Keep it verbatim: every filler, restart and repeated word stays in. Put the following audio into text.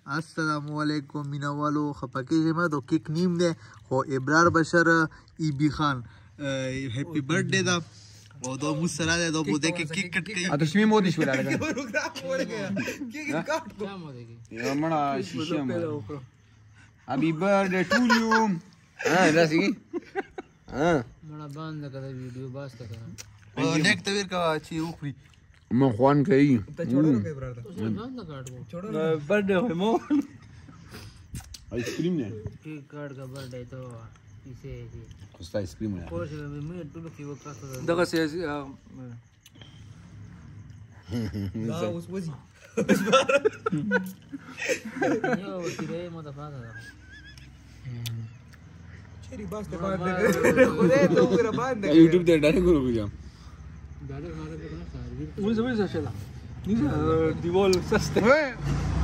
السلام علیکم مینوالو خپکیږي ما د کیک نیم دی خو ابرار بشر ای بی خان هپی برثډے دا او دو مو سره دی دو بده کې کیک کټ کوي ا تو شمی مودي شو لګا پروګرام وړ گیا کیک کټ کو یا مړه شیشه ما هپی برثډے ټو یو ها راسي ها مړه باندې کړه ویډیو باس کړه او نیک تویر کا چې وخوري ما خوان کوي ته छोड़ो के ब्रदर باندې کاټو छोड़ो برثڈے ہوئے مو आइसक्रीम ने کیک کاټ کا برډے ته پیسه دي कोस्ता आइसक्रीम है کوم چې مې ټول کې وکړه دغه سي لا اوس وځي یو چې مو د فاده چری باس ته باندې خدای ته وګوره باندې YouTube ته ډایرکټ ورو جام ډاډه ماره په کنه ساري وځي وځي شه دا دیوال سسته